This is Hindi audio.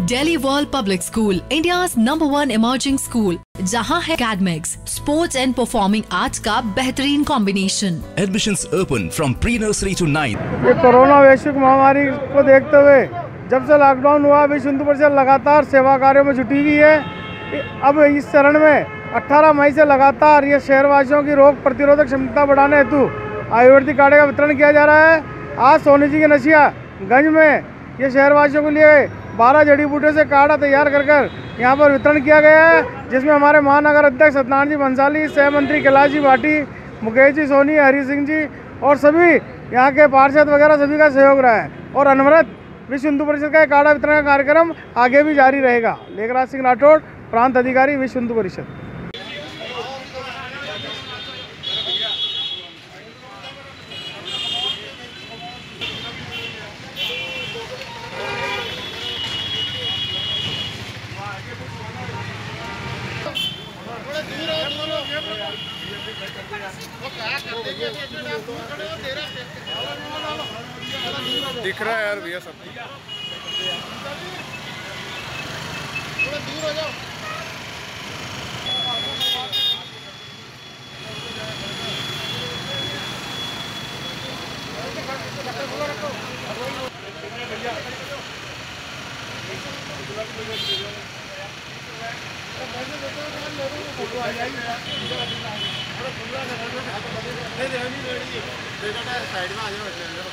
Delhi world public school, India's number 1 emerging school, जहां है academics, sports and performing arts का बेहतरीन combination. Admissions open from pre-nursery to 9th। ये कोरोना वैश्विक महामारी को देखते हुए जब से लॉकडाउन हुआ विश्व हिंदू परिषद लगातार सेवा कार्यों में जुटी हुई है। अब इस चरण में 18 मई से लगातार ये शहरवासियों की रोग प्रतिरोधक क्षमता बढ़ाने हेतु आयुर्वेदिक काढ़े का वितरण किया जा रहा है। आज सोनी जी के नशिया गंज में ये शहरवासियों के लिए 12 जड़ी बूटियों से काढ़ा तैयार कर यहाँ पर वितरण किया गया है, जिसमें हमारे महानगर अध्यक्ष सत्यनारायण जी बंसाली, सह मंत्री कैलाश जी भाटी, मुकेश जी सोनी, हरी सिंह जी और सभी यहाँ के पार्षद वगैरह सभी का सहयोग रहा है। और अनवरत विश्व हिंदू परिषद का काढ़ा वितरण का कार्यक्रम आगे भी जारी रहेगा। लेखराज सिंह राठौड़, प्रांत अधिकारी, विश्व हिंदू परिषद। दिख रहा है यार भैया सब। थोड़ा दूर हो जाओ। साइड में आ जाओ।